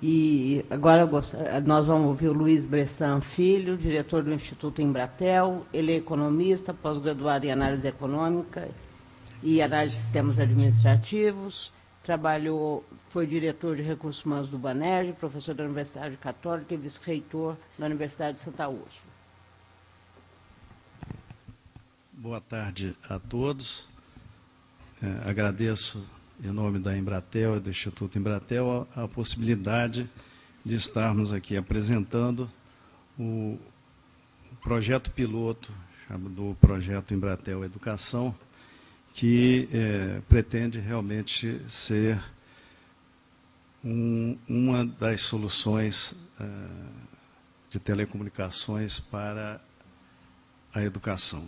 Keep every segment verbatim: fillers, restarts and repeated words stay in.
E agora nós vamos ouvir o Luiz Bressan Filho, diretor do Instituto Embratel. Ele é economista, pós-graduado em análise econômica e análise de sistemas administrativos. Trabalhou, foi diretor de recursos humanos do Banerj, professor da Universidade Católica e vice-reitor da Universidade de Santa Úrsula. Boa tarde a todos. É, agradeço, em nome da Embratel e do Instituto Embratel, a, a possibilidade de estarmos aqui apresentando o, o projeto piloto, do projeto Embratel Educação, que é, pretende realmente ser um, uma das soluções é, de telecomunicações para a educação.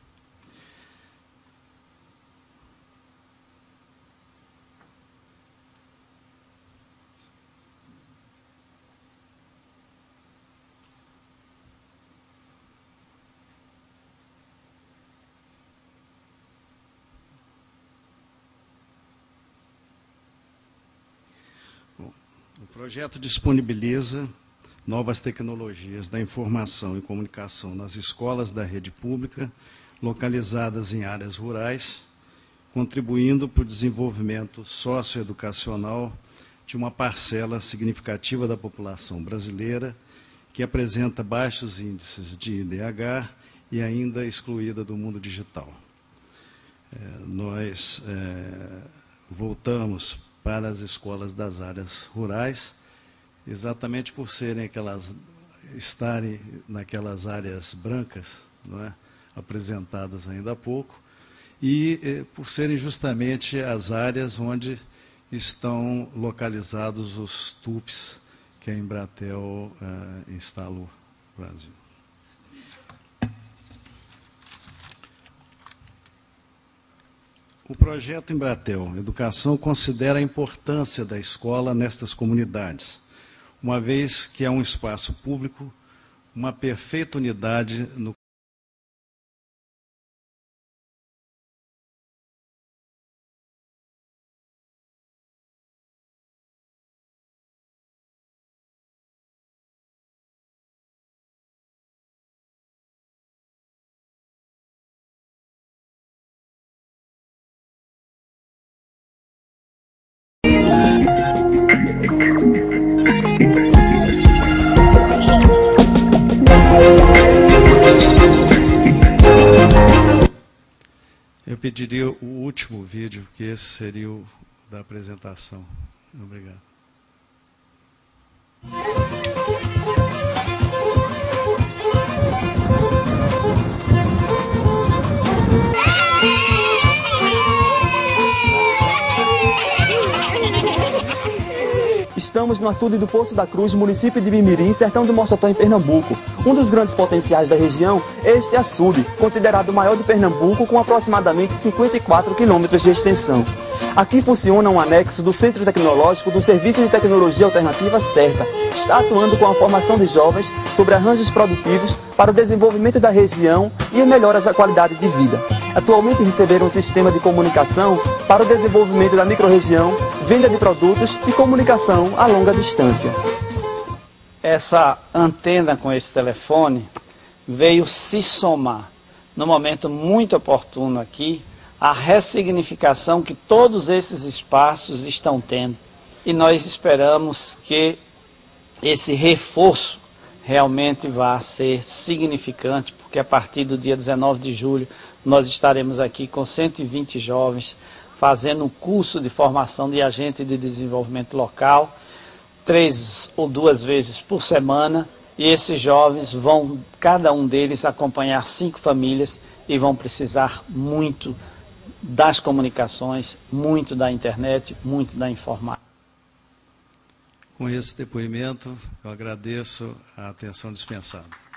O projeto disponibiliza novas tecnologias da informação e comunicação nas escolas da rede pública, localizadas em áreas rurais, contribuindo para o desenvolvimento socioeducacional de uma parcela significativa da população brasileira, que apresenta baixos índices de I D H e ainda excluída do mundo digital. É, nós é, voltamos para as escolas das áreas rurais, exatamente por serem aquelas, estarem naquelas áreas brancas, não é, apresentadas ainda há pouco, e eh, por serem justamente as áreas onde estão localizados os T U Ps que a Embratel eh, instalou no Brasil. O projeto Embratel Educação considera a importância da escola nestas comunidades, uma vez que é um espaço público, uma perfeita unidade no Eu pediria o último vídeo, que esse seria o da apresentação. Obrigado. Estamos no açude do Poço da Cruz, município de Mimirim, sertão do Mocotó, em Pernambuco. Um dos grandes potenciais da região é este açude, considerado o maior de Pernambuco, com aproximadamente cinquenta e quatro quilômetros de extensão. Aqui funciona um anexo do Centro Tecnológico do Serviço de Tecnologia Alternativa CERTA. Está atuando com a formação de jovens sobre arranjos produtivos para o desenvolvimento da região e melhoras da qualidade de vida. Atualmente receberam um sistema de comunicação para o desenvolvimento da microrregião, venda de produtos e comunicação a longa distância. Essa antena com esse telefone veio se somar, num momento muito oportuno aqui, a ressignificação que todos esses espaços estão tendo. E nós esperamos que esse reforço realmente vá ser significante, porque a partir do dia dezenove de julho nós estaremos aqui com cento e vinte jovens fazendo um curso de formação de agente de desenvolvimento local, três ou duas vezes por semana, e esses jovens vão, cada um deles, acompanhar cinco famílias e vão precisar muito das comunicações, muito da internet, muito da informática. Com esse depoimento, eu agradeço a atenção dispensada.